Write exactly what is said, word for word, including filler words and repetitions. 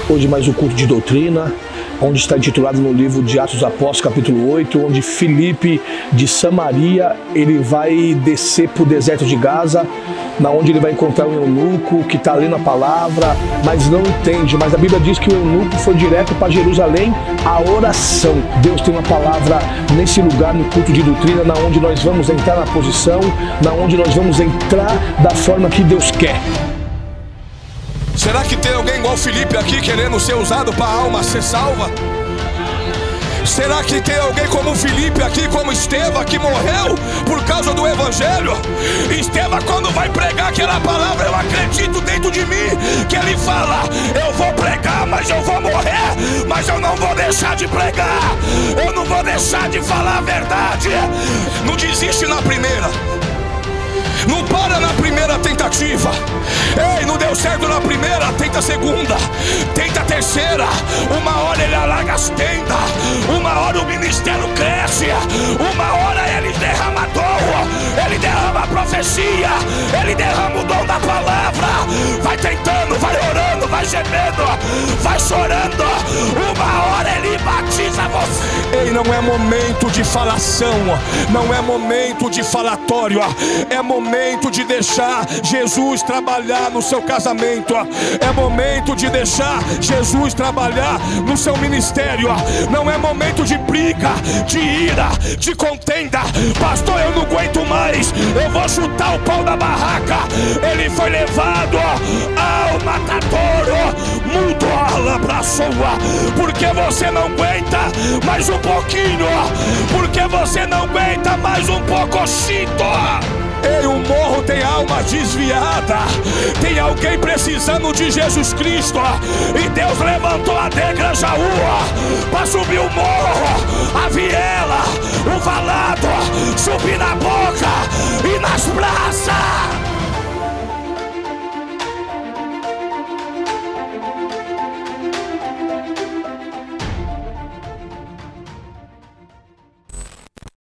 Hoje mais um culto de doutrina, onde está intitulado no livro de Atos dos Apóstolos, capítulo oito, onde Filipe de Samaria, ele vai descer para o deserto de Gaza, na onde ele vai encontrar um eunuco que está lendo a palavra, mas não entende. Mas a Bíblia diz que o eunuco foi direto para Jerusalém, a oração. Deus tem uma palavra nesse lugar, no culto de doutrina, na onde nós vamos entrar na posição, na onde nós vamos entrar da forma que Deus quer. Será que tem alguém igual Filipe aqui querendo ser usado para a alma ser salva? Será que tem alguém como Filipe aqui, como Estevão, que morreu por causa do Evangelho? Estevão, quando vai pregar aquela palavra, eu acredito dentro de mim que ele fala: eu vou pregar, mas eu vou morrer, mas eu não vou deixar de pregar, eu não vou deixar de falar a verdade. Não desiste na primeira, não para na primeira tentativa. Ei, não deu certo na primeira, tenta a segunda, tenta a terceira. Uma hora ele alarga as tendas, uma hora o ministério cresce, uma hora ele derrama a dor, ele derrama a profecia, ele derrama o dom da palavra. Vai tentando, vai orando, vai gemendo, vai chorando. Uma hora ele batiza você. Ei, não é momento de falação, não é momento de falatório, é momento de deixar Jesus trabalhar no seu casamento, é momento de deixar Jesus trabalhar no seu ministério. Não é momento de briga, de ira, de contenda. Pastor, eu não aguento mais, eu vou chutar o pau da barraca. Ele foi levado ao matadouro, mudola pra sua, porque você não aguenta mais um pouquinho, porque você não aguenta mais um poucocito. Ei, o morro tem alma desviada, tem alguém precisando de Jesus Cristo, e Deus levantou a Negra Jaú para subir o morro, a viela, o valado, subir na boca e nas praças.